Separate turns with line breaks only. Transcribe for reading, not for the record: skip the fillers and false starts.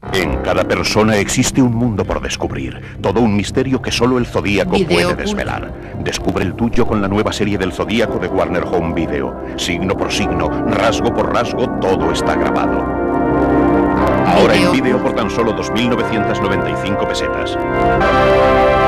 En cada persona existe un mundo por descubrir, todo un misterio que solo el Zodíaco puede desvelar. Descubre el tuyo con la nueva serie del Zodíaco de Warner Home Video. Signo por signo, rasgo por rasgo, todo está grabado. Ahora en vídeo por tan solo 2.995 pesetas.